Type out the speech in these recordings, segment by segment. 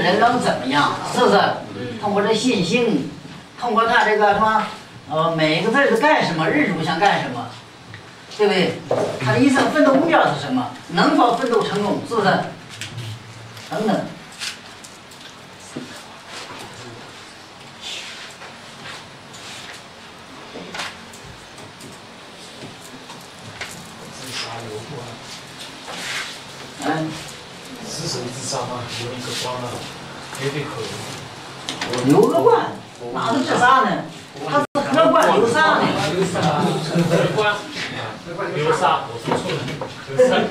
人能怎么样？是不是？通过这信心，通过他这个什么，每个字是干什么，日主想干什么，对不对？他的一生奋斗目标是什么？能否奋斗成功？是不是？等等。 自神自杀嘛，留一个官啊，也得可。 留个官，哪是自杀呢？他是何官留杀呢？ 留官，留杀，我说错了，留杀。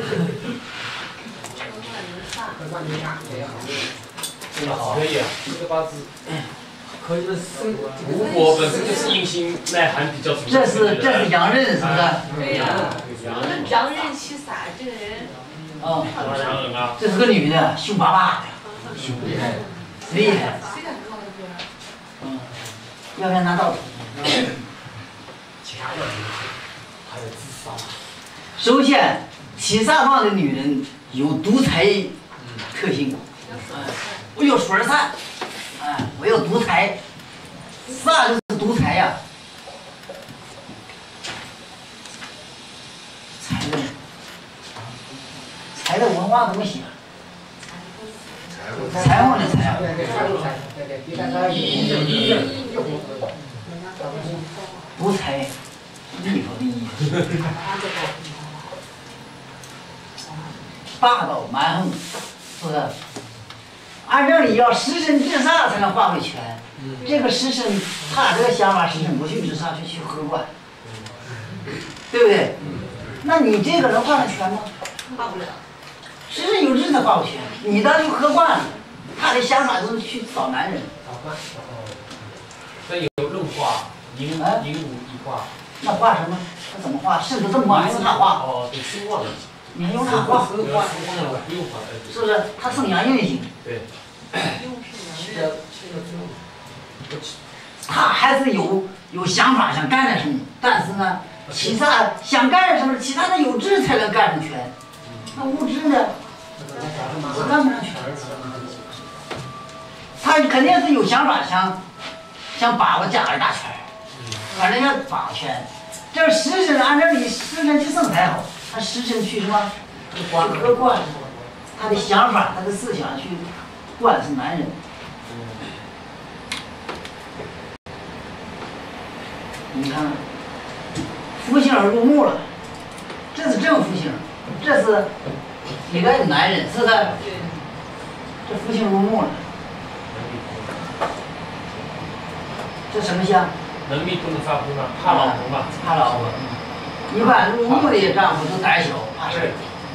这个好，可以啊，这个八字。可以的是，吴国本身就是阴星内涵比较足。 这是阳刃，是不是？ 对呀。阳刃七煞，这个人。 哦， 强人啊！ 这是个女的，凶巴巴的，厉害，厉害。要不要拿刀？ 其他的还有自杀。 首先，七煞旺的女人有独裁特性。我有水煞，我有独裁，煞就是独裁呀。财的文化怎么写？财旺的财。独裁，地方的意思。霸道蛮横，是不是？按这里要食神制煞才能化为权。这个食神，他这个想法，食神不去制煞，去合官，对不对？那你这个能化上权吗？ 化不了。 食神有志才化不全，你当就合惯了，他的想法都是去找男人。 那有论化，寅午一化。 那画什么？他怎么画？是不是这么画还是他画？ 哦，对，书忘了。 你还用他画？ 不用画， 是不是？他生阳运行。 对。 他还是有想法想干点什么，但是呢，其他想干点什么，其他的有志才能干成权。那无知呢？我干不上权。他肯定是有想法，想把握家儿大权，反正要把权。这食神按这里，食神去生财好，他食神去什么？合官，他的想法，他的思想去灌是男人。你看，福星入木了，这是正福星，这是里边有男人，是不是？这福星入木了，这什么相？ 能力不能发挥吗？怕老婆嘛？ 怕老婆。一般入木的丈夫都胆小，怕事。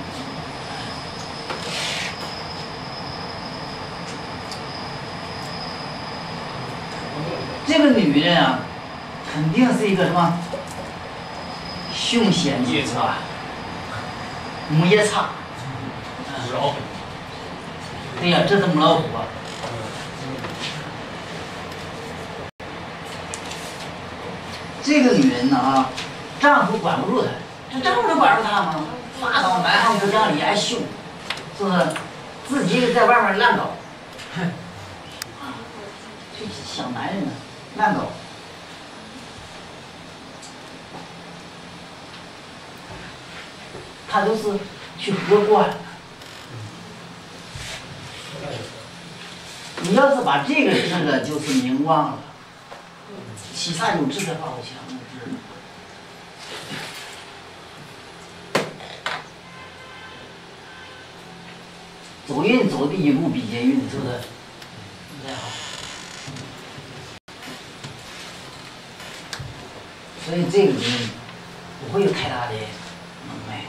这个女人啊，肯定是一个什么凶险之子啊，母夜叉。 母老虎。 对呀，这是母老虎啊。这个女人呢啊，丈夫管不住她，这丈夫能管住她吗？霸道蛮横不讲理还凶，是不是？自己在外面乱搞，去想男人呢，乱搞。他都是去合官。你要是把这个治了，就是名望了。其他有志的话，我想是。走运走第一步比劫运，是不是？不太好。所以这个人不会有太大的能耐。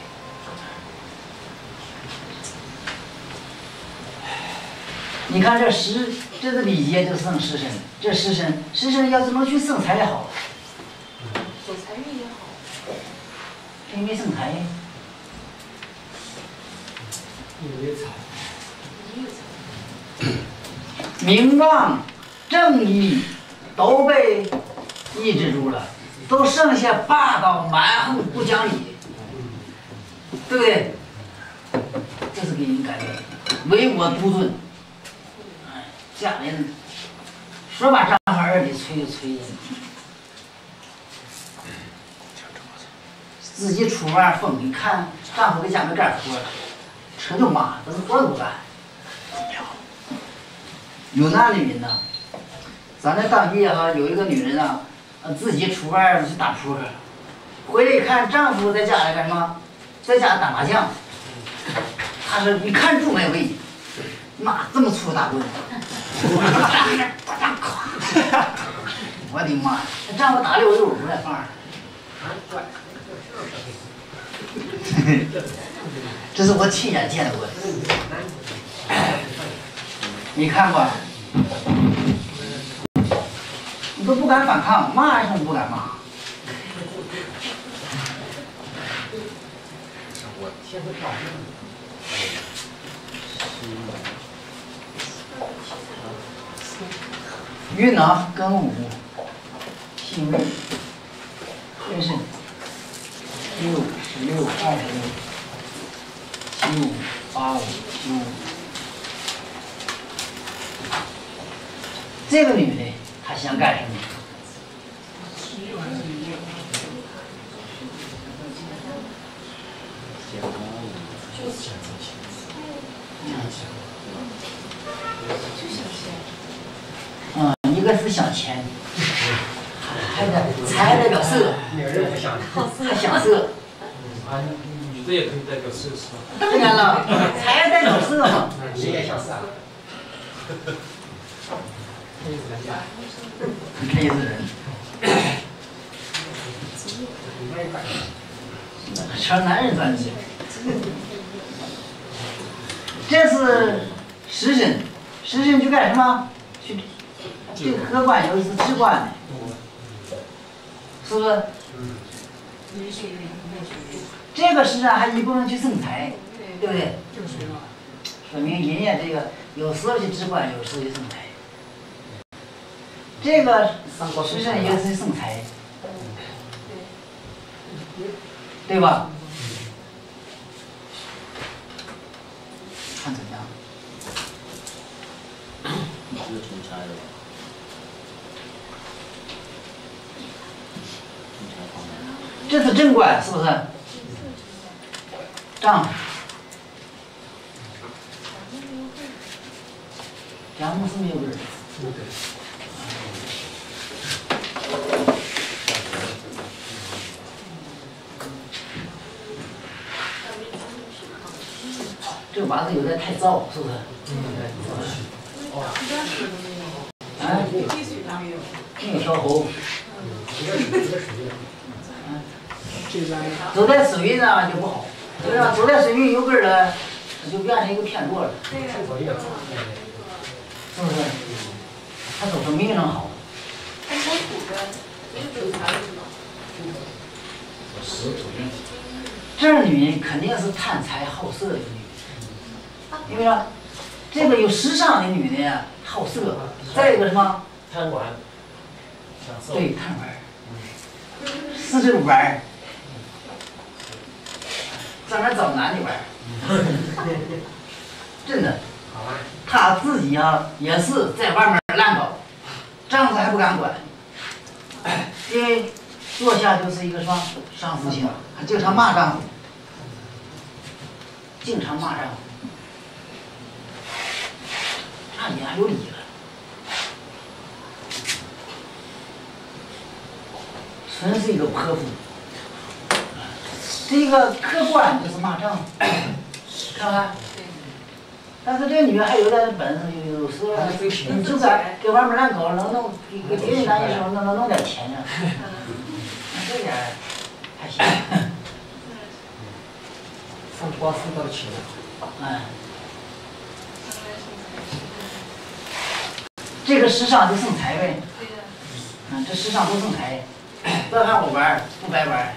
你看这是比劫就生食神，这食神要是能去生财也好， 走财运也好， 谁没生财呀？名望、正义都被抑制住了，都剩下霸道、蛮横、不讲理，对不对？这是给人感觉唯我独尊。 家里说把丈夫耳里吹就吹，自己出门风一看丈夫给家里干活，车就骂，这是活都不干。有那女人呢，咱这当地哈有一个女人啊，自己出门去打扑克，回来一看丈夫在家里干什么，在家打麻将。她说一看住没位，妈这么粗大棍，我的妈！这丈夫打溜不带放。这是我亲眼见过的，你看过？你都不敢反抗，骂一声不敢骂。云呢？庚午，辛未，壬申，6、16、26、75、85、95。这个女的，她想干什么？一个是想钱，还代表色，还想色。 女的也可以代表色是吧？ 当然了，财代表色嘛。 谁也想色啊？ 你看意思人。全男人专辑。这是食神，食神去干什么？去这个荷官有一次治官的，是不是？这个时上还一部分去生财，对不对？说明人家这个有时候去治官，有时候去生财。这个时上也是生财，对吧？看怎么样？ 是出差的吧？ 这是正官，是不是？丈夫，梁木是没有根儿。这个八字有点太燥，是不是？啊，没有调喉。走在水运上就不好，对吧？走在水运有根儿了，就变成一个偏弱了，是不是？他走的命上好。这女人肯定是贪财好色的女人，因为呢，这个有时尚的女人呀，好色，再一个什么？ 贪玩， 对，贪玩，是这个玩儿。在那找男的玩儿，真的，他自己啊也是在外面乱搞，丈夫还不敢管，因为坐下就是一个什么伤夫性，还经常骂丈夫，经常骂丈夫，那你还有理了，纯是一个泼妇。这个客观就是骂丈夫，看看。但是这个女的还有点本事，有时候你就在给外面乱搞，能弄给别人干的时候能弄点钱呢，这点还行。 上光收到钱。 这个时尚就生财呗。这时尚都生财，不要看我玩不白玩。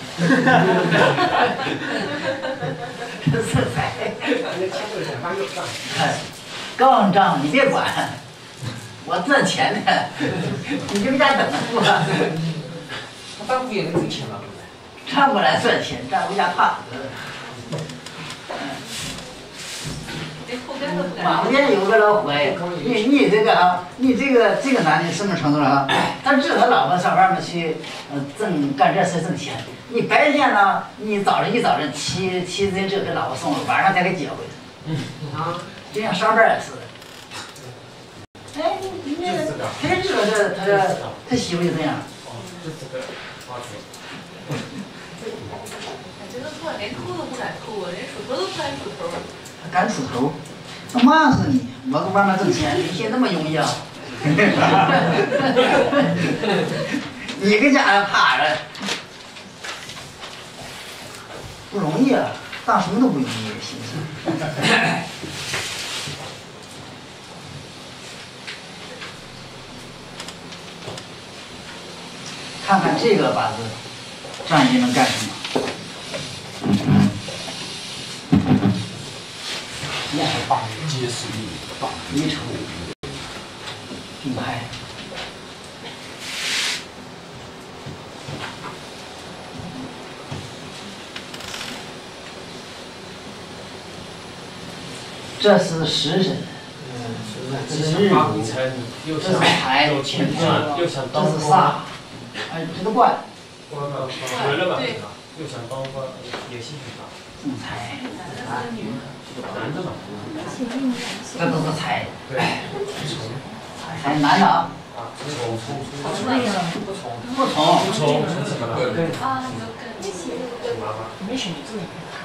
这是财。告诉丈夫你别管，我赚钱呢，你就在家等着吧。 他丈夫也能挣钱吗？ 丈夫来赚钱，丈夫家怕死。 连后边都不敢。 旁边有个老伙计，你这个啊，你这个男的什么程度了啊？他知道他老婆上外面去，干这事挣钱。你白天呢，你早晨骑自行车给老婆送了，晚上再给接回来。啊，就像上班似的。哎，你他也知道他媳妇就这样。 哦，就这个花子。 这个说连头都不敢头，连梳头都不敢梳头。 他敢出头，他忙死你！我搁外面挣钱，你寻那么容易啊？你搁家趴着，不容易啊，当什么都不容易，是不是？看看这个八字，占爷能干什么？也是棒， 结实力， 棒，一筹，并排。这是食神，这是日主，这是财， 有钱赚，又想当这是官。 煞，这个官， 官了吧？又想当官，野心很大。 正财， 男的嘛。 这都是财， 对。 财男的啊。 不从什么了？ 啊，有根。 没选你这里。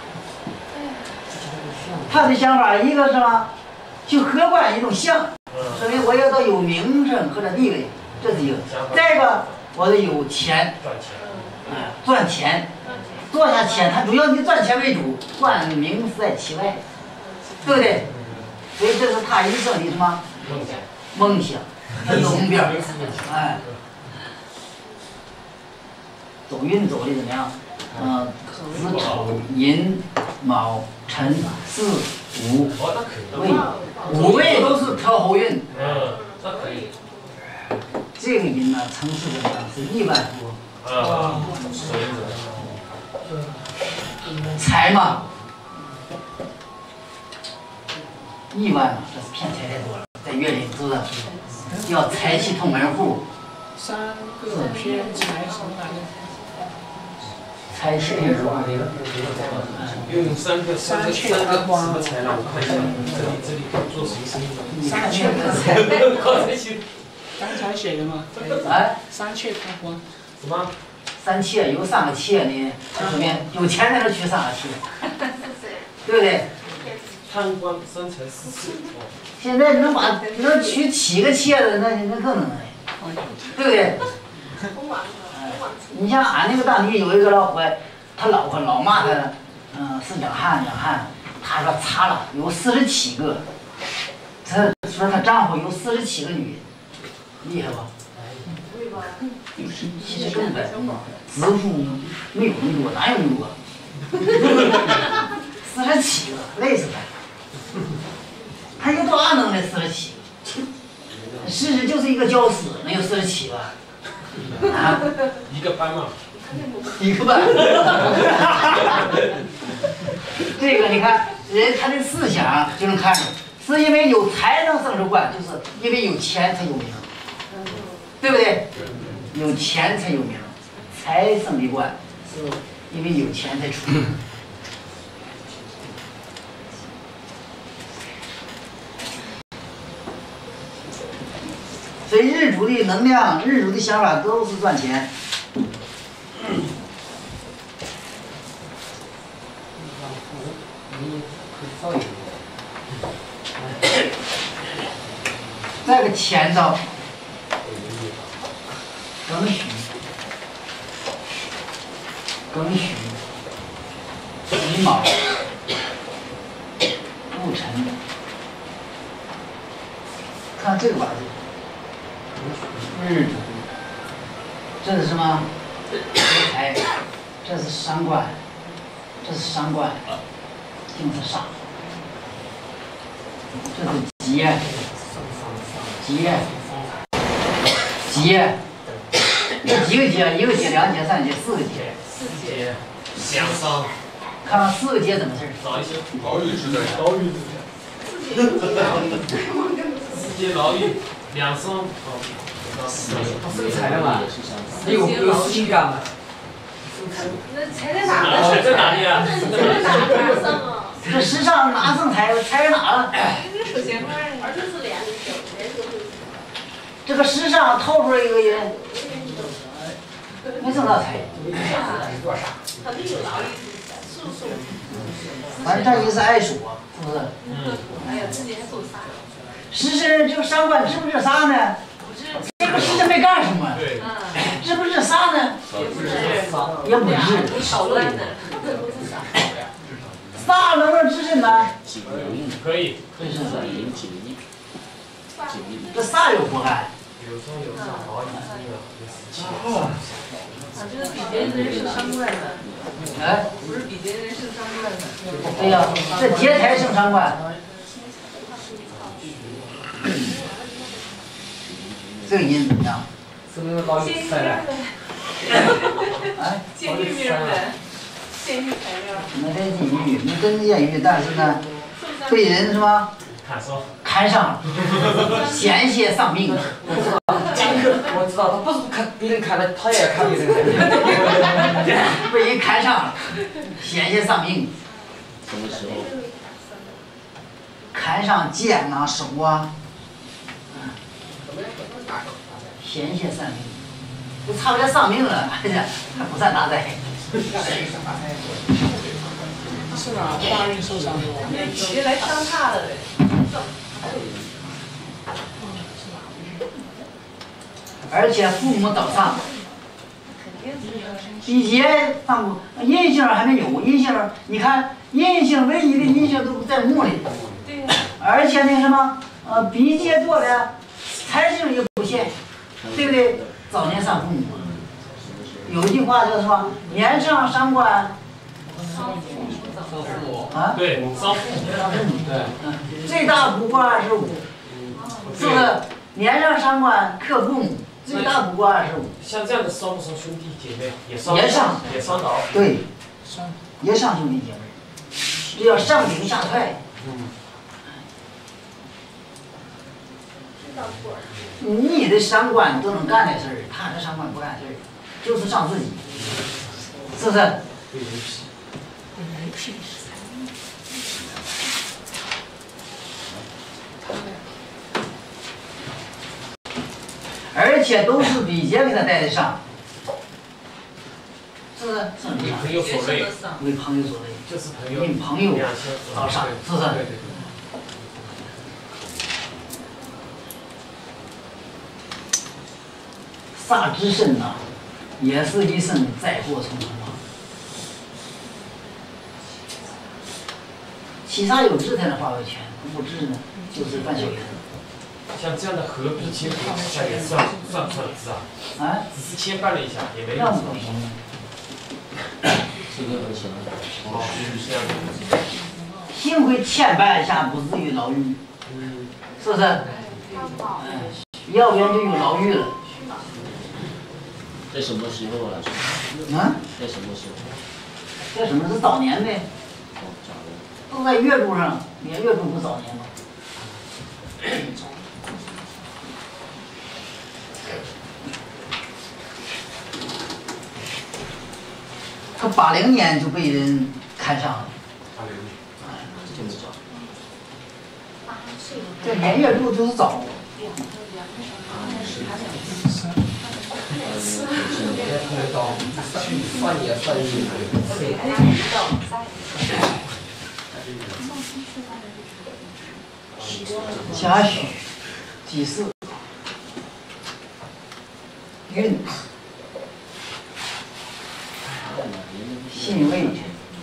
他的想法一个是吧，去荷官一种相，说明我要到有名声或者地位，这是一个。再一个，我得有钱，赚钱，赚下钱，他主要以赚钱为主，官名是在其外，对不对？所以这是他一生的什么梦想，有目标，哎，走运走的怎么样？子丑寅卯辰巳午未，五位都是特后运。 那可以。 这个银呢，层次怎么样？是1万多。财嘛，1万嘛，这是骗财太多了，在月里知道，要财气通门户。 3个偏财什么来着？ 财气通门户。 用三个什么材料？我看一下，这里做什么生意？ 三阙开光。 刚才写的吗？ 哎， 三阙开光。 什么？ 三切有3个切呢，这里面有钱的人取3个切，对不对？ 贪官生财4次。 现在能取7个切的，那更能哎，对不对？你像俺那个当地有一个老伙，他老婆老骂他，是养汉，他说查了有47个，他说他丈夫有47个女人，厉害吧？其实更白，子父没有那么多，哪有那么多？47个，累死他！他有多大能耐？47个，事实就是一个教师，能有47个？啊？ 一个班嘛。 一个班。这个你看，人他的思想就能看出，是因为有财能生出官，就是因为有钱才有名，对不对？有钱才有名，财生的官，是因为有钱才出名。所以日主的能量、日主的想法都是赚钱。再个钱招，庚戌，己卯，戊辰。看这个八字。日主，这是什么？财，这是伤官，定是煞，这是劫，有几个劫？一个劫、2劫、3劫、4个劫。 4劫，2伤。 看看4个劫怎么事儿？ 早一些。 高运是在高运。 世界牢狱2双生财了嘛？有事情干嘛？ 那财在哪呢？ 财在哪里啊？ 哪上啊？ 这世上哪剩财？财在哪了？ 手钱花儿就是2个手， 这个世上掏出来一个人，没挣到财。 他没有劳力诉讼。 反正这意思爱说，是不是？ 哎呀，自己还做啥？ 实身这个伤官知不知啥呢？ 不是， 这个实身没干什么， 对， 知不知啥呢？ 也不是， 也不知。 捣乱的， 啥能让知身呢？ 可以。 这啥有祸害？ 有说有啥好就是比别人是伤官的， 哎， 不是比别人是伤官的。 对呀，这劫财生伤官。这个人怎么样？ 是不是老有财了？ 哎， 监狱名人，监狱材料。 没在监狱，没真监狱，但是呢，被人什么看上了，险些丧命。 我知道，他不是看别人看的，他也看别人的。 被人看上了，险些丧命。 什么时候？ 看上肩啊、手啊，险些丧命，都差不多丧命了，哎呀，还不算大灾。 是哪大运受伤的？ 直接来伤他了。 而且父母早丧，比劫放过阴性还没有，阴性你看阴性唯一的阴性都在墓里， 对呀。 而且那什么比劫多的财星也不现，对不对？早年丧父母，有一句话叫什么？年上伤官。啊？ 对，丧父母。 对。最大卜卦25，是不是？年上伤官克父母，最大卜卦25。 像这样的伤不伤兄弟姐妹？也伤倒。 对，也伤兄弟姐妹，这叫上顶下踹。你的伤官都能干的事儿，他这伤官不干事儿，就是伤自己，是不是？而且都是比劫给他带的上，是不是？ 为朋友所累， 为朋友所累， 就是朋友， 为朋友遭伤，是不是？ 对。 煞之身呐，也是一生灾祸重重啊。七煞有志才能化为权，无志呢就是犯小人。 像这样的合璧牵头之下也算不算字啊？ 啊？ 只是牵绊了一下，也没那不行。 这个不行。 哦，就是这样的。 幸亏牵绊一下，不至于牢狱。是不是？要不然就有牢狱了。 在什么时候啊？ 在什么时候？ 在什么是早年呗？都在月柱上，连月柱不早年吗？他80年就被人看上了。 这么早？ 这年月柱就是早。 算也算一甲戌、己巳、运、辛未、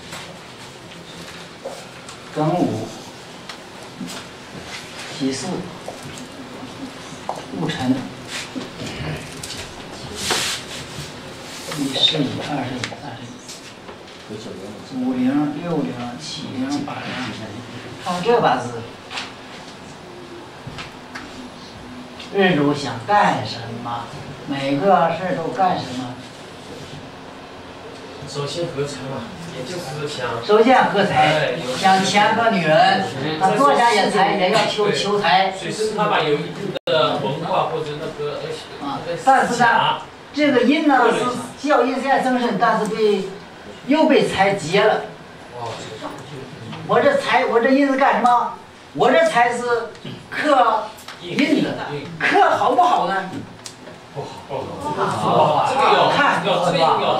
庚午、己巳、戊辰、乙巳、乙二十一、50、50、60、70、80，看这八字。日主想干什么，每个事儿都干什么， 首先合财嘛，也就是想。 首先合财，想签个女人，他坐下也要求财。 所以是他把有一定的文化或者那个但是呢，这个印呢是叫印在增生，但是又被财劫了。我这印是干什么？我这财是克印的，克好不好呢？ 不好，这个要看，这个要，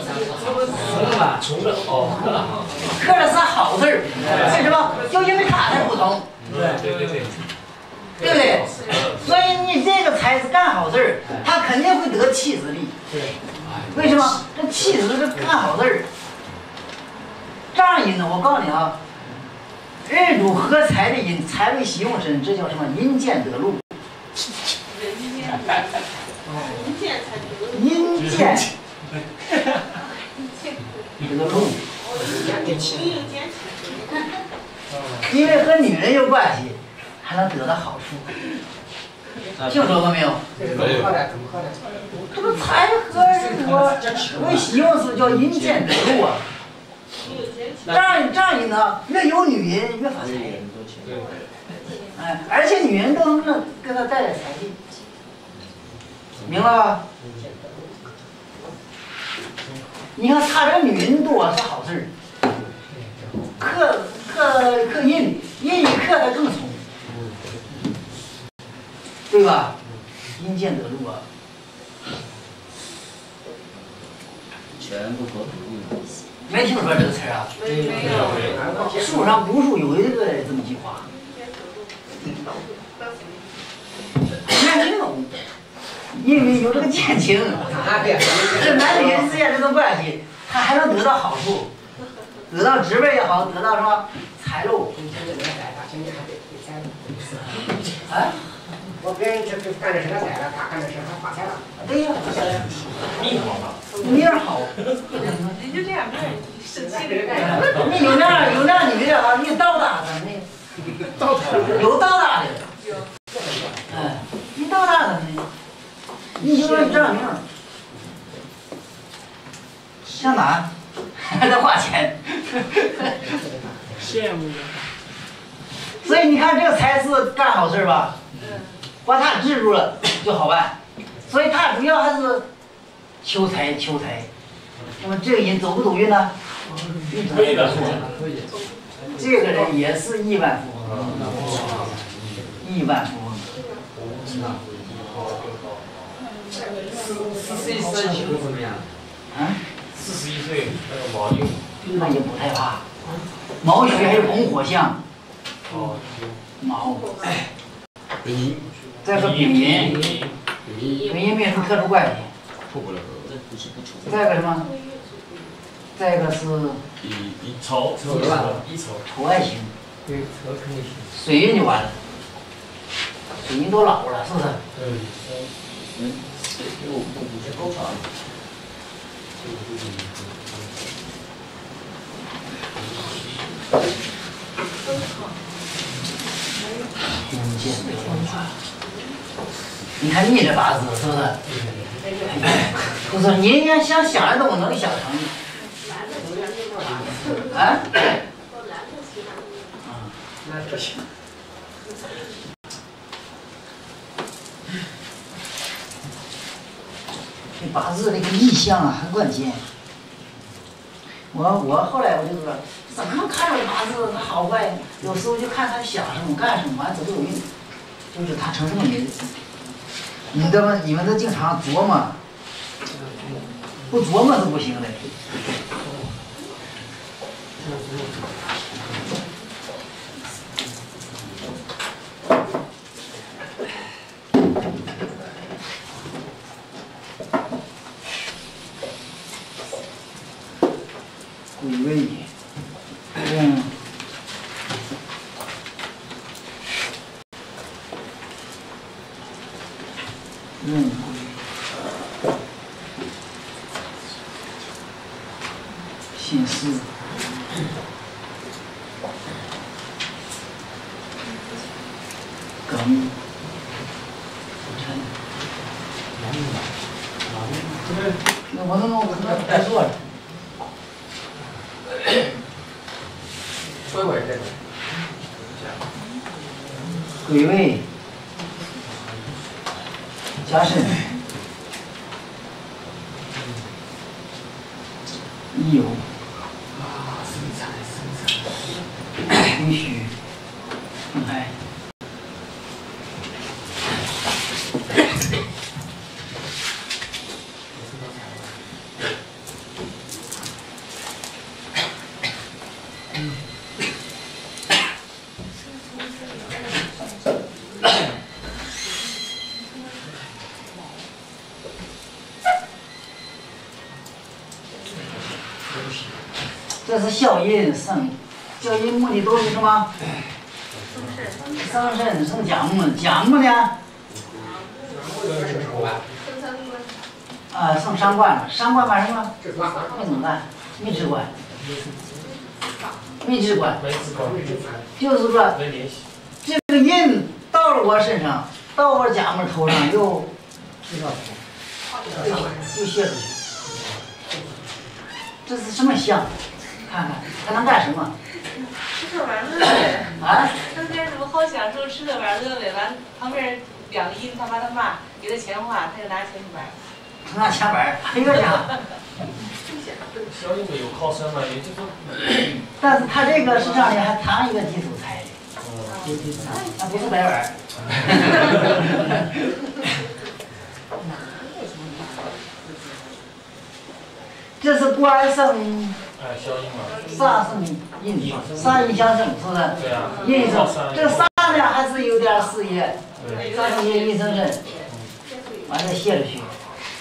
穷的哦， 克的是好字儿，为什么？就因为它才不同。 对， 对不对？所以你这个财是干好事儿，他肯定会得妻子力。为什么？这妻子是干好事儿。仗阴呢，我告诉你啊，日主合财的阴，财为喜用身，这叫什么？阴见得禄。阴见得禄。因为和女人有关系，还能得到好处。听说过没有？这个财和我为喜用是叫阴见得禄啊。仗义呢，越有女人越发财。哎，而且女人都能给他带来财气，明白吧？你看他这女人多是好事儿，克印一克他更聪，对吧？阴见得禄啊。 全部合同。 没听说这个词儿啊？没有。书上古书有一个这么句话。男女懂，因为有这个奸情，这男女人之间这个关系，他还能得到好处，得到职位也好，得到什么财路。啊？ 我别人这干的是个财了，他干的是他发财了。 对呀， 命好了， 命好。 人就这样面生气的。 你有那样女的啊，你倒打的那，有倒打的。哎，你倒打的呢？你就说你这命，上哪？还得花钱。 羡慕。 所以你看这个财是干好事吧？把他制住了就好办。所以他主要还是求财。那么这个人走不走运呢？ 可以的， 这个人也是亿万富翁，亿万富翁。 41岁娶怎么样？ 啊 41岁那个毛运， 那也不太怕。卯戌还有拱火相， 哦， 卯， 本银， 再个丙寅，丙寅命是特殊怪体。 破不了合，这不是不丑。 再个什么？再个是一丑， 一丑， 丑爱星， 对，丑肯定行。 水运就完了。水运都老了，是不是？ 我不是够长。 你看你这八字是不是？不是，你要想的东西能想成。啊？ 那不行。 这八字这个意象啊很关键。我后来我就说，怎么能看出来八字它好坏？有时候就看他想什么干什么，完走不走运，就是他成什么人。你们都经常琢磨，不琢磨是不行的。归位，归，心思，庚，辰，那我可能不做了。 归位这个。 癸未，甲申，乙酉，丙戌，庚亥。这是孝阴生，孝阴目的都是什么？生肾生甲木，甲木呢？生伤官了，伤官干什么？没怎么干？没治官，没治官，就是说，这个印到了我身上，到我甲木头上又知道就泄出去，这是什么象？看看它能干什么？ 吃这玩意儿啊？ 整天这不好享受，吃这玩意儿乐完，旁边两个阴，他把他骂，给他钱花，他就拿钱去买。 他拿钱买，还有啥？ 小英没有靠山嘛，也就是说。 但是他这个实际上呢还谈一个地主财的，他不是白玩儿。这是官生。 小阴嘛。 煞生印，煞印相生，是不是？ 对啊。 印生，这个煞呢还是有点事业，煞生印生身，完了泄出去。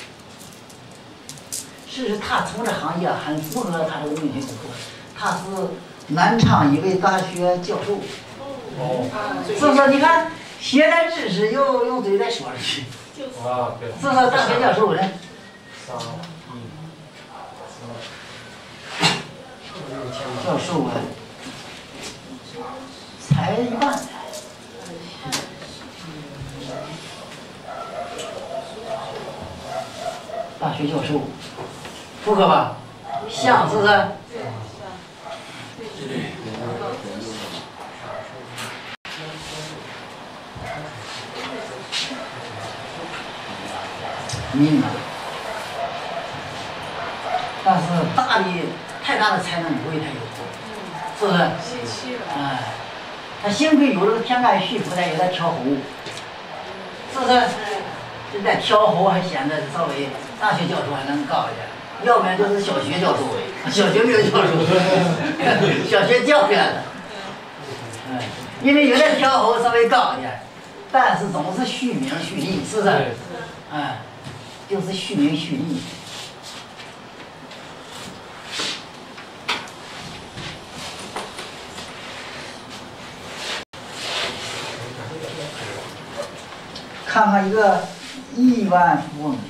其实他从事行业很符合他的命运工作，他是南昌一位大学教授。所以说你看，学点知识用嘴再说出去。 啊，对。 是不是大学教授呢？教授啊，才一半。大学教授，符合吧？像是不是？命啊！但是太大的才能不会太有，是不是？哎，他幸亏有这个天干戌土再有点调候，是不是？这在调候还显得稍微大学教授还能高一点，要不然就是小学教授，小学没有教授，小学教出来的。哎，因为有点调候稍微高一点，但是总是虚名虚利，是不是？哎，就是虚名虚利。看看一个亿万富翁，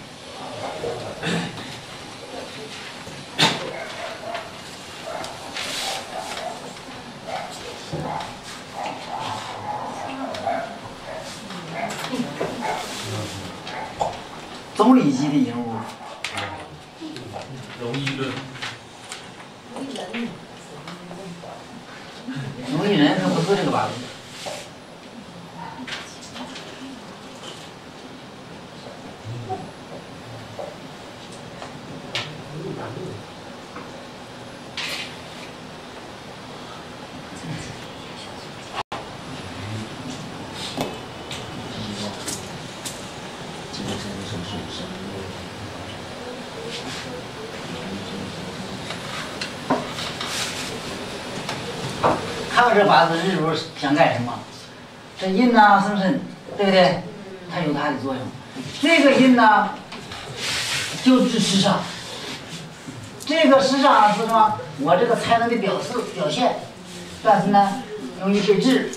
总理级的人物， 容易论， 容易人可不是这个八字。看看这八字日主想干什么？这印呐生身，对不对？它有它的作用。这个印呢，就治时尚。这个时尚是什么？我这个才能的表现，但是呢，容易被治。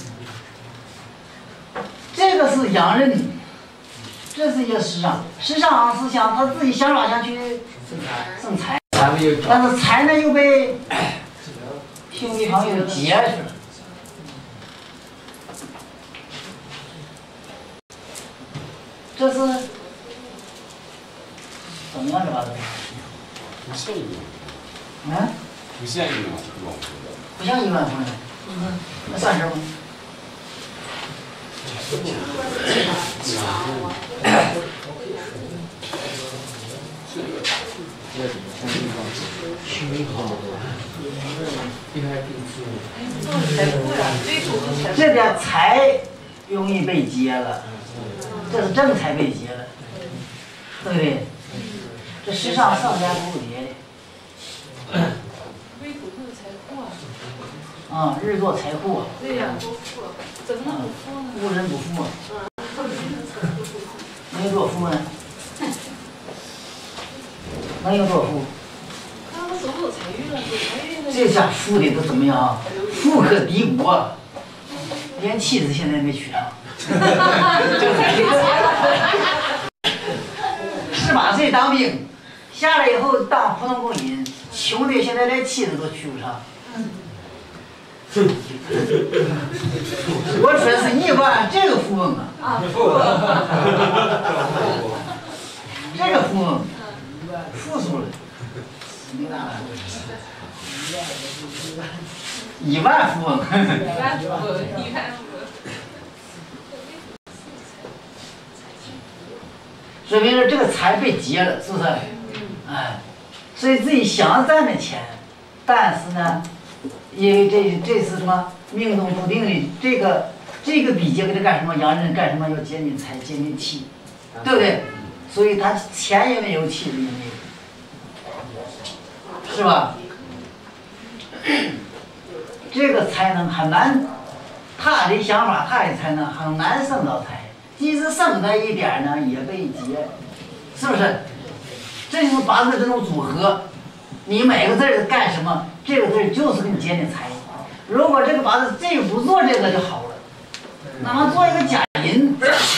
这个是阳刃，这是一个时尚。时尚是想他自己想法想去生财，但是财呢又被兄弟朋友劫去了。这是怎么样的吧？ 不像一个， 嗯？ 不像一个嘛，这个不像亿万富翁，那算什么？这点财容易被劫了，这是正财被劫了，对不对？这世上上家不劫的。 微土不是财库啊。 啊，日作财库。 对呀，多富，怎么能不富呢？ 富人不富啊。能有多富呢？能有多富？ 他们走不走财运了？走财运了。 这下富的都怎么样？富可敌国啊！连妻子现在没娶上。18岁当兵，下来以后当普通工人，穷的现在连妻子都娶不上。我说是亿万这个富翁啊！这个富翁，富足了，没办法。亿万富翁。说明了这个财被劫了，是不是？哎，所以自己想赚的钱，但是呢，因为这是什么命中注定的，这个比劫给他干什么？洋人干什么？要劫你财，劫你气，对不对？所以他钱也没有，气也没有，是吧？这个才能很难，他的想法，他的才能很难升到财。即使升到一点呢，也被劫，是不是？这就是八字这种组合，你每个字干什么，这个字就是给你劫你财。如果这个八字这不做这个就好了，那么做一个甲寅，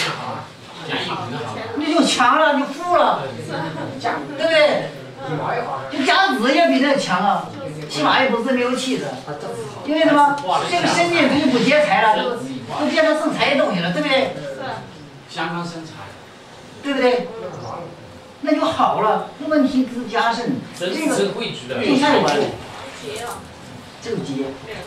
你就强了，你富了，对不对？就甲子也比这强啊，起码也不是没有气的，因为什么？这个申金它就不劫财了，都变成生财的东西了，对不对？ 香港生财， 对不对？那就好了，问题自加深。这个一下就完了。这个劫。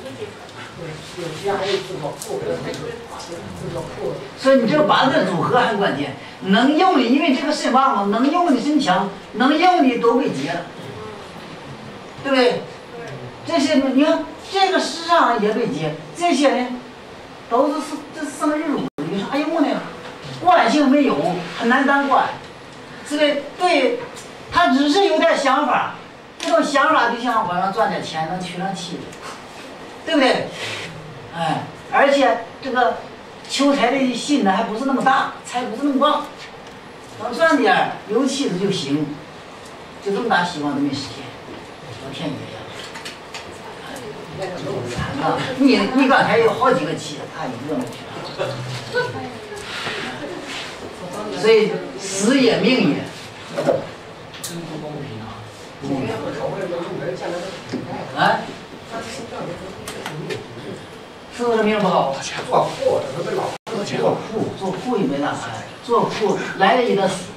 所以你这个八字组合很关键，能用的，因为这个肾旺嘛，能用的身强，能用的都被劫了，对不对？这些你看，这个世上也被劫，这些呢，都是这生日主，有啥用呢？惯性没有，很难当官，是不是？对，他只是有点想法，这种想法就想往上赚点钱，能娶上妻子，对不对？哎，而且这个求财的心呢还不是那么大，财不是那么旺，能赚点有妻子就行，就这么大希望都没实现，老天爷呀！啊，你刚才有好几个妻子，他一个没娶上。所以时也命也， 真不公平啊！ 啊？是不是命不好？做库也没啥财，做库来了也得死。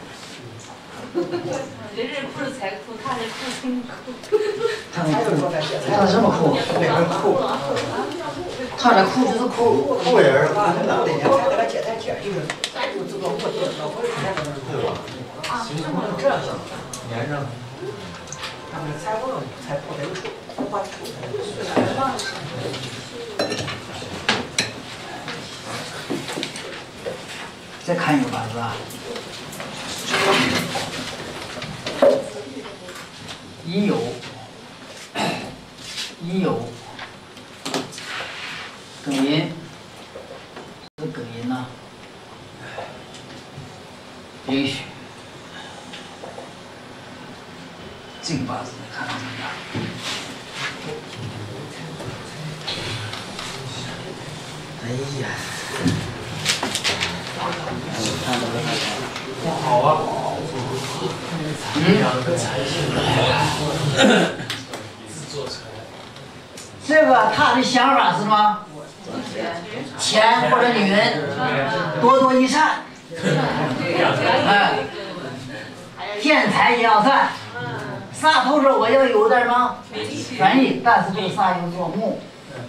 人不是财库，他是库村库。 他是什么库？他这库就是库人啊，这样连着。他们财旺财不能出，不把出。再看一个八字啊，乙酉，庚寅，这庚寅呐，允许这个八字看看怎么样？哎呀！ 不好啊！ 这个他的想法是什么？钱或者女人，多多益善。哎，见财也要善， 煞头上我要有点什么权益，但是这个煞又做木，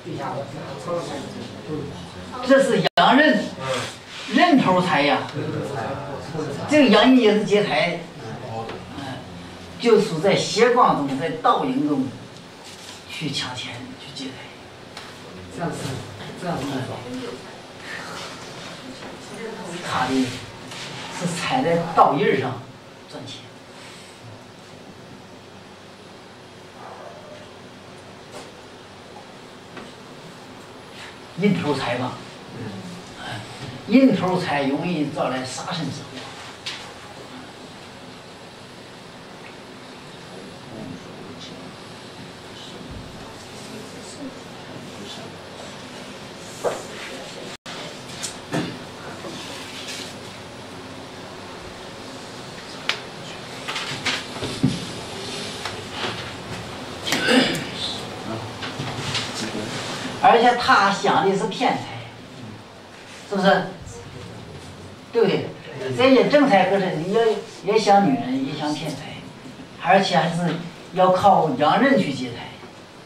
这是阳刃，刃头财呀。这个阳阴也是劫财，就属在邪光中，在倒影中去抢钱，去劫财。 这样子他的是踩在倒印上赚钱。印头财吧，印头财容易招来杀身之祸。而且他想的是偏财，是不是？对不对？这些正财可是也想女人，也想偏财，而且还是要靠阳刃去劫财。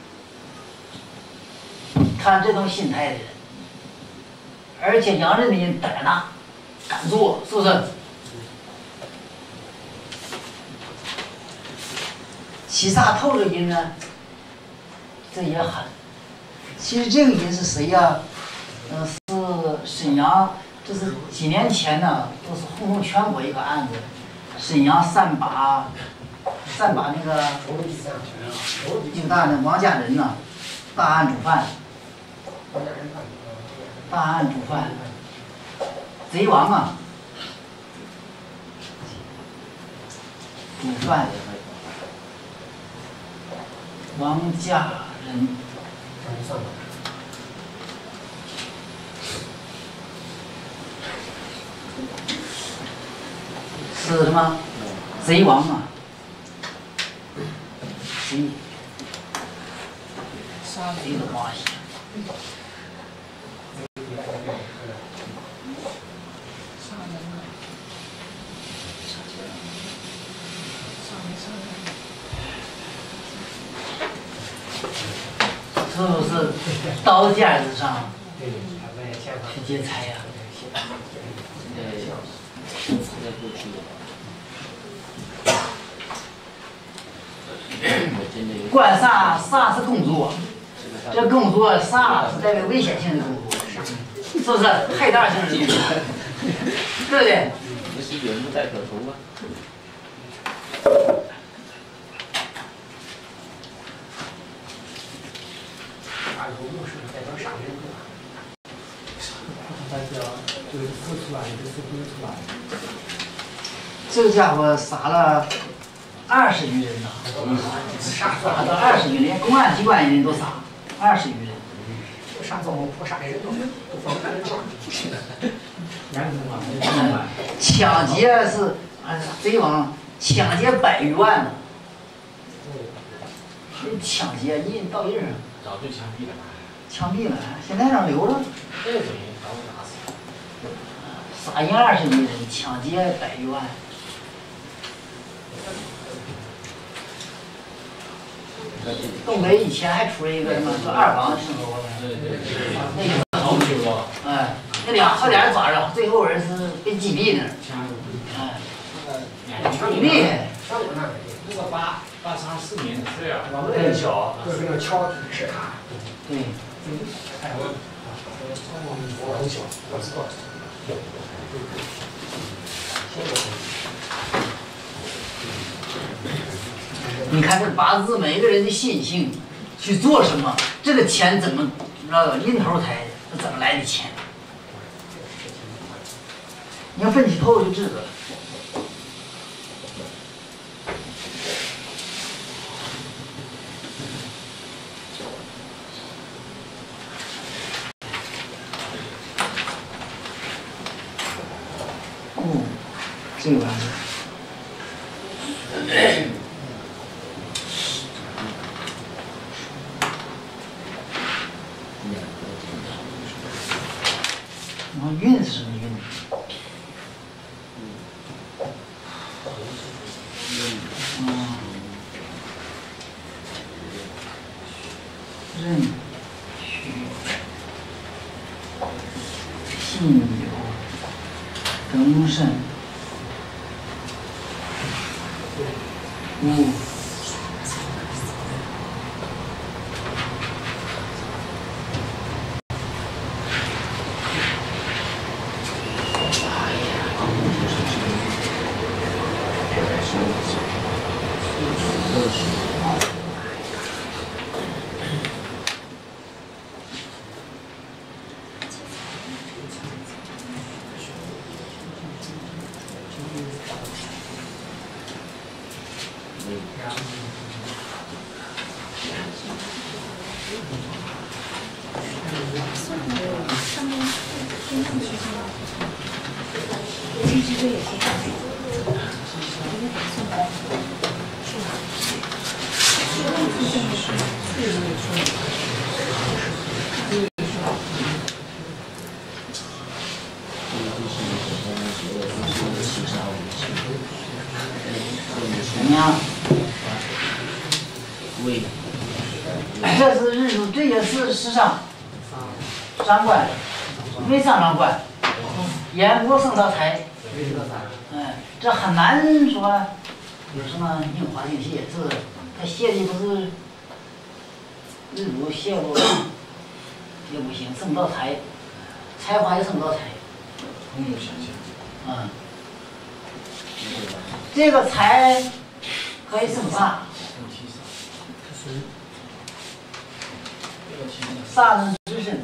看这种心态的人，而且阳刃的人胆大，敢做，是不是？七煞透的人呢，这也狠。其实这个人是谁呀？是沈阳，这是几年前呢，都是轰动全国一个案子，沈阳三把那个警大的王家人呐，大案主犯，贼王啊，主犯王家人。是什么？贼王啊！贼的东西。是不是刀尖子上去劫财呀？官煞是工作，这工作煞是代表危险性的工作，是不是害大性的工作？对不对？ 不是缘不带可图吗？ 这个家伙杀了20余人呐，杀到20余人，连公安机关人都杀20余人。抢劫是贼王，抢劫100余万呢。抢劫印到印上， 早就枪毙了。 枪毙了，现在让留着。 这种人把我打死。 杀人20余人，抢劫100余万。东北以前还出了一个什么叫2房，听说过没？那个好久了。 哎，那好点人抓着，最后人是被击毙那儿。哎，厉害。 那个884年的。对啊。 很小。 就是那个桥是他。 对。 我很小，我知道。 你看这八字，每个人的心性去做什么，这个钱怎么印头财，怎么来的钱？你要分析透就知道了。这个玩意儿。然后运是什么运？ 任许信有更甚无怎么样？这是日主，这也是时尚三观，没上上官，言国胜道财。这很难说有什么硬花硬写，这他写的不是日主写过也不行，胜道财，才华也胜道财。这个财可以胜煞，煞能支身。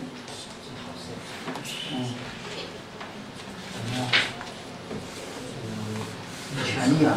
怎么样？权力啊，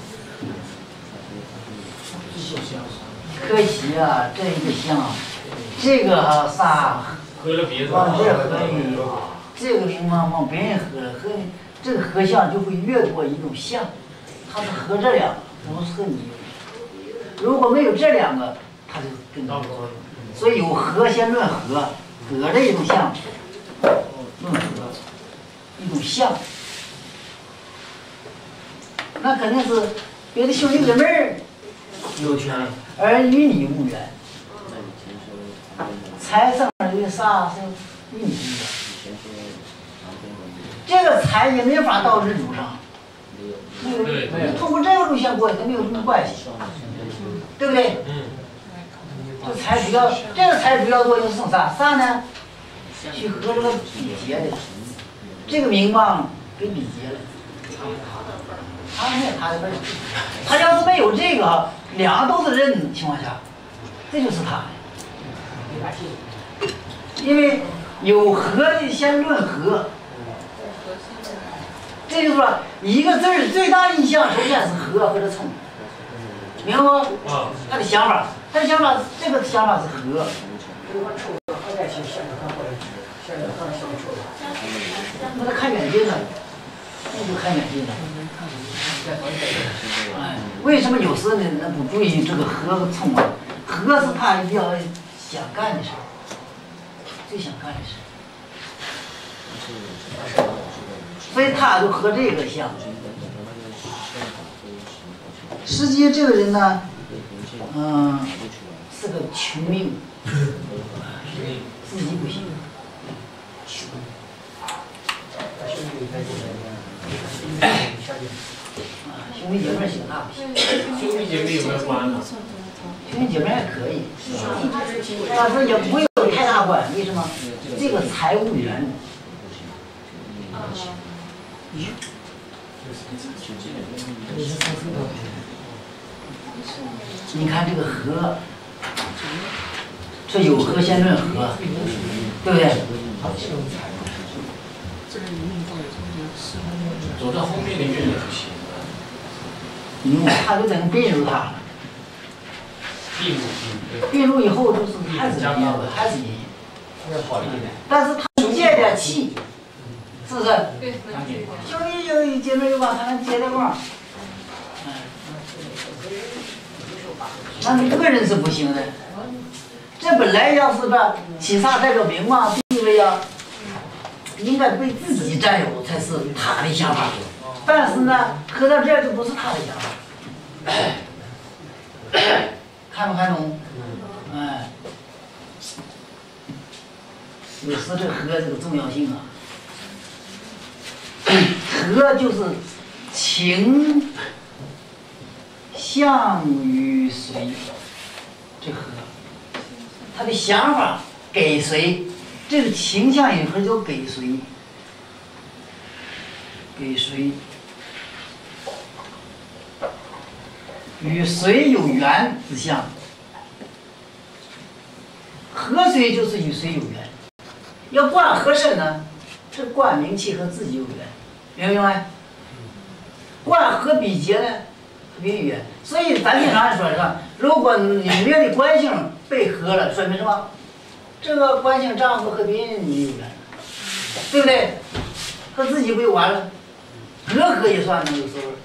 可惜啊，这一个相，这个煞往这合的，这个名嘛往别人合这个合相就会越过一种相，它是合这两个，不是合你。如果没有这两个，它就跟着作用。所以有合先论合，合这一种相，论合一种相，那肯定是别的兄弟姐妹儿有权利，而与你无缘。财胜的煞是与你无缘。这个财也没法到日主上，通过这个路线过去，它没有什么关系，对不对？这财主要，这个财主要作用是胜煞，煞呢，去和这个比劫的，这个名望给比劫了，他的本事，他要是没有这个，两个都是任的情况下，这就是他的，因为有合的先论合。这就是说，一个字儿最大印象，首先是合或者冲，明白吗？他的想法，这个想法是合。那他看远近了，那就看远近了。为什么有时呢？那不注意这个合和冲啊？合是他比较想干的事，最想干的事。所以他就和这个像。实际这个人呢，是个穷命，自己不行。兄弟姐妹行他不行。 兄弟姐妹有没有关呢？ 兄弟姐妹还可以，但是也不会有太大关。为什么？这个财务缘。你看这个合，这有合先论合，对不对？ 走到后面的越不行。 他就等于并入他了。并入以后就是还是阴，还是阴。但是他借点气。是不是？兄弟姐妹有光，他能接点光。那你个人是不行的。这本来要是把七煞代表名望地位啊，应该被自己占有才是他的想法。但是呢，合到这儿就不是他的想法。看没看懂？ 就是这和这个重要性啊。和就是情向于谁，这和他的想法给谁，这个倾向于和就给谁，给谁，与谁有缘之相。和谁就是与谁有缘，要贯和甚呢？是贯名气和自己有缘，明不明白？贯和比劫呢，和别人缘。所以咱经常说的，如果里面的官姓被合了，说明什么？这个官姓丈夫和别人你有缘，对不对？和自己不就完了？隔阂也算呢，有时候。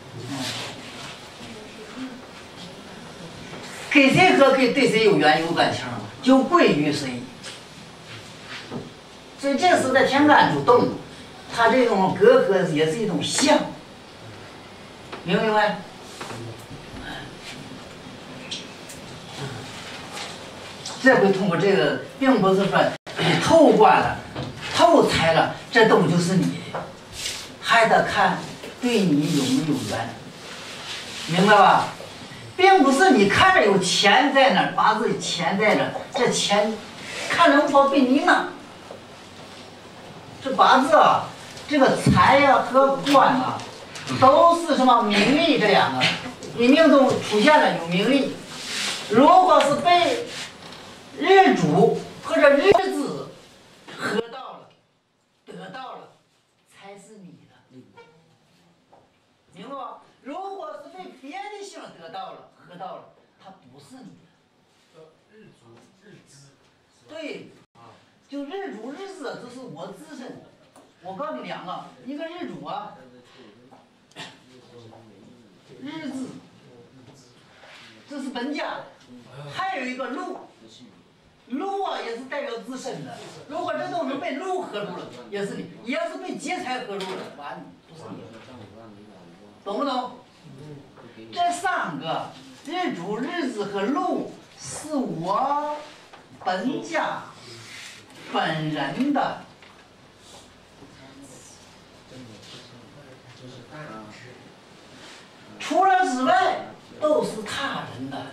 给谁合可以对谁有缘有感情，就贵于谁。所以这时在天干主动，它这种隔阂也是一种相，明不明白？这回通过这个，并不是说你透贯了、透猜了，这动物就是你，还得看对你有没有缘，明白吧？并不是你看着有钱在那儿，八字里钱在这儿，这钱看着我被你拿。这八字啊，这个财呀和官啊，都是什么名利这两个。你命中出现了有名利，如果是被日主或者日子合到了、得到了，才是你的，明白吧？如果是被别的星得到了、合到了，它不是你的。 日主日支。 对，就日主日支，这是我自身。我告诉你两个，一个日主啊，日支，这是本家的，还有一个禄，禄啊也是代表自身的。如果这东西被禄合住了，也是你；也要是被劫财合住了，完不是你。懂不懂？这三个日主、日支和禄是我本家本人的，除了之外都是他人的，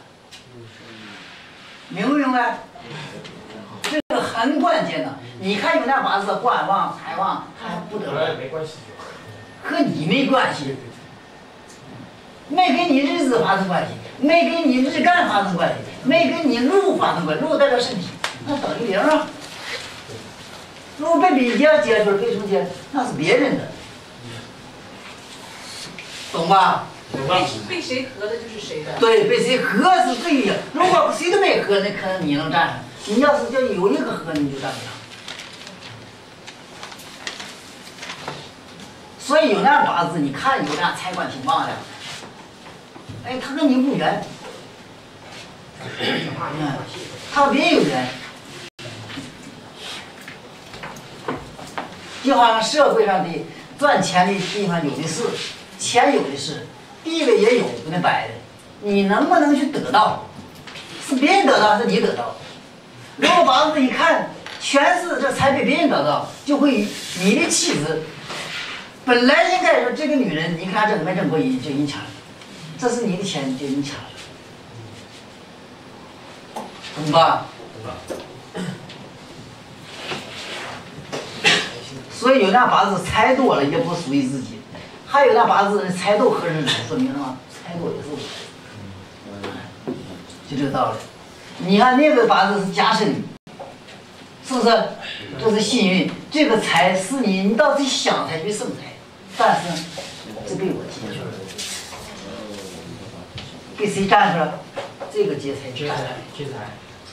明不明白？这个很关键的。你看有那八字官旺、财旺，还不得了， 没关系， 和你没关系。没跟你日子发生关系，没跟你日干发生关系，没跟你禄发生关系，禄代表身体，那等于零啊。如果被比劫劫出被冲劫，那是别人的，懂吧？ 懂吧？ 被谁合的就是谁的。 对，被谁合是对的。如果谁都没合，那可能你能站上；你要是叫有一个合，你就站不上。所以有那八字，你看有那财官挺旺的。哎，他跟你无缘，他和别人有缘，就好像社会上的赚钱的地方有的是，钱有的是，地位也有，就那摆的，你能不能去得到？是别人得到还是你得到？如果八字一看全是这财被别人得到，就会你的气质，本来应该说这个女人，你看挣没挣过银就银抢了。这是你的钱，就你抢了，懂吧？所以有那八字财多了也不属于自己，还有那八字财斗合日主，说明什么？财多也是我的，就这个道理。你看那个八字是家身，是不是？这是幸运，这个财是你到底想财去生财，但是这被我劫去了。被谁占去了？这个劫财占了。 劫财。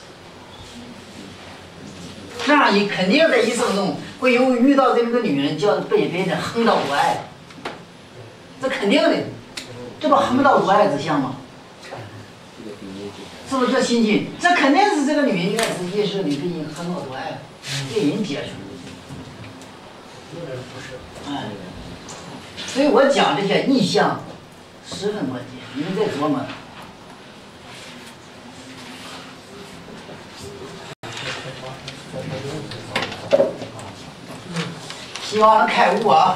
这样你肯定在一生中会有遇到这么个女人，叫被别人横刀夺爱，这肯定的，这不横刀夺爱之相吗？是不是这心机？这肯定是这个女人应该是夜市里被人横刀夺爱了，被人劫去了。哎，所以我讲这些意象十分关键。你们在琢磨。 希望能开悟啊！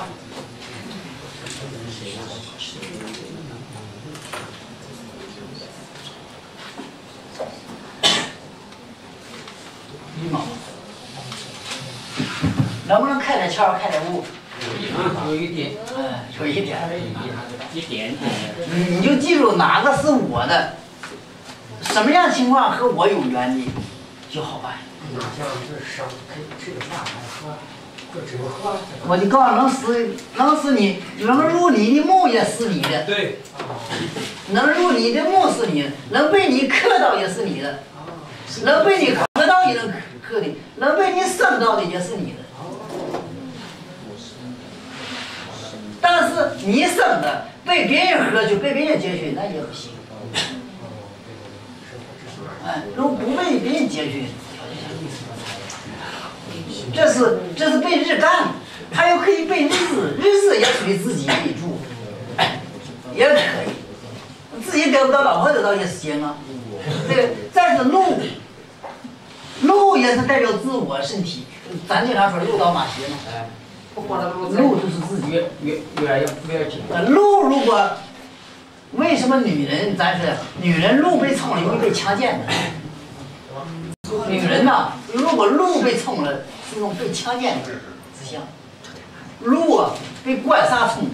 能不能开点窍，开点悟？ 有一点， 有一点。 一点点。 你就记住哪个是我的，什么样情况和我有缘的，就好办。我就告诉能使你，能入你的梦也是你的。 对。 能入你的梦是你的，能被你克到也是你的，能被你克到也能克的，能被你伤到的也是你的。但是你生的被别人喝去，被别人劫去，那也不行。如果不被别人劫去，这是被日干，还有可以被日子也属于自己为主，也可以，自己得不到老婆得到也行啊。这个再是路也是代表自我身体，咱经常说路到马鞋嘛。路就是自己越紧。 路如果为什么女人咱说女人路被冲了容易被强奸的？女人呐，如果路被冲了，是一种被强奸的指向。路啊，被灌沙冲，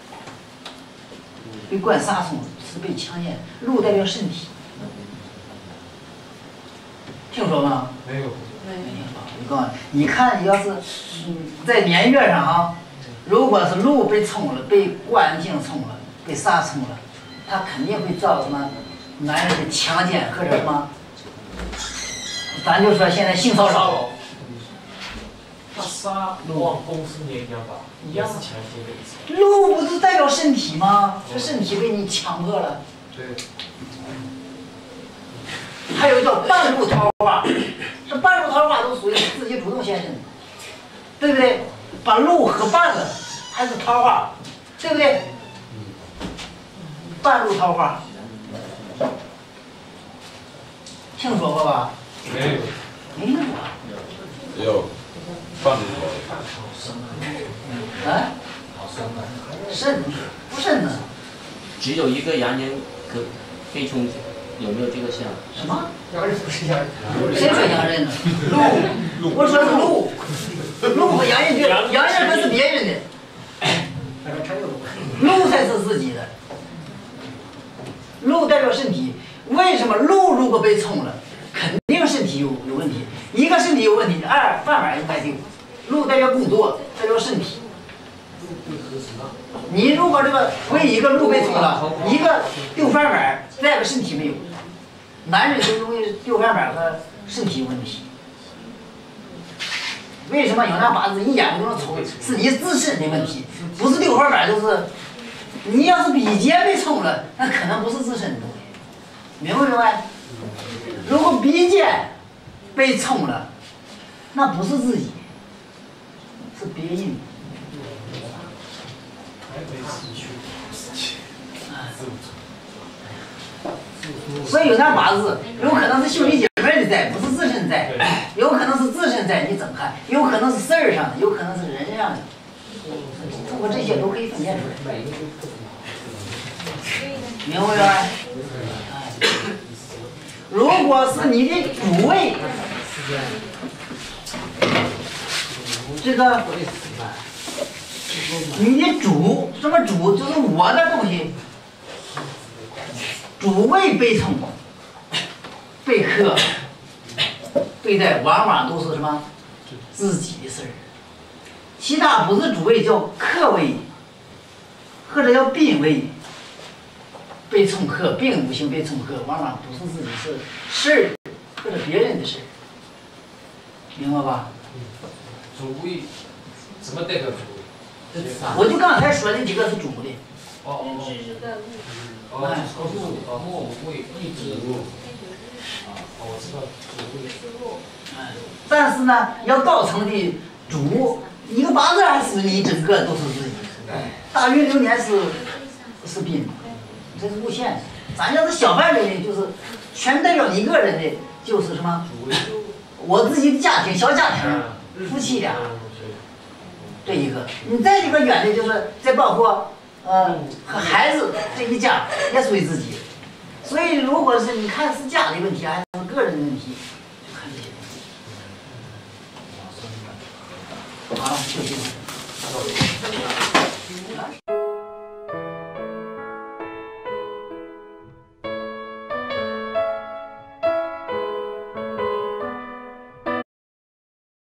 被灌沙冲是被强奸。路代表身体，听说吗？ 没有。 我告诉你，你看，要是在年月上啊，如果是路被冲了，被惯性冲了，被啥冲了，他肯定会造什么男人的强奸或者什么，咱就说现在性骚扰。 那杀往公司也一样吧，一样是强奸的意思。 路不是代表身体吗？这身体被你强迫了。 对。 还有叫半路桃花，这半路桃花都属于自己主动献身，对不对？把路合半了，还是桃花，对不对？半路桃花，听说过吧？ 没有。 没有啊。 有，半路桃花。啊？肾不肾呢？ 只有一个洋人可被冲。有没有这个像？ 什么？ 洋人不是洋人。 谁说洋人呢？路，我说是路，路和洋人就洋人不是别人的，路才是自己的。路代表身体，为什么路如果被冲了，肯定身体有问题。一个身体有问题，二饭碗应该丢。路代表工作，代表身体。你如果这个为一个路被冲了，一个丢饭碗，再个身体没有。男人就容易丢饭碗和身体有问题。为什么有那八字一眼就能瞅？是你自身的问题，不是丢饭碗，就是你要是比劫被冲了，那可能不是自身的东西，明不明白？如果比劫被冲了，那不是自己，是别人。所以有那八字，有可能是兄弟姐妹的债，不是自身债；有可能是自身债，你怎么看？有可能是事儿上的，有可能是人上的。通过这些都可以分辨出来。明白没？如果是你的主位，这个你的主什么主？就是我的东西。主位被冲、被克、被带，往往都是什么自己的事儿。其他不是主位叫克位，或者叫宾位。被冲克，并不行被冲克，往往不是自己事儿，或者别人的事儿，明白吧？ 主位，什么代表主位？ 我就刚才说的几个是主的。 木位一指我知道主位。 但是呢，要造成的主，一个八字还是你整个都是自己。大运流年是宾，这是无限的。咱要是小范围的，就是全代表你个人的，就是什么？我自己的家庭，小家庭，夫妻俩。 这一个。你再一个原则就是在保护和孩子这一家也属于自己。所以如果是你看是家的问题还是个人的问题，就看这些东西。好了，就这个。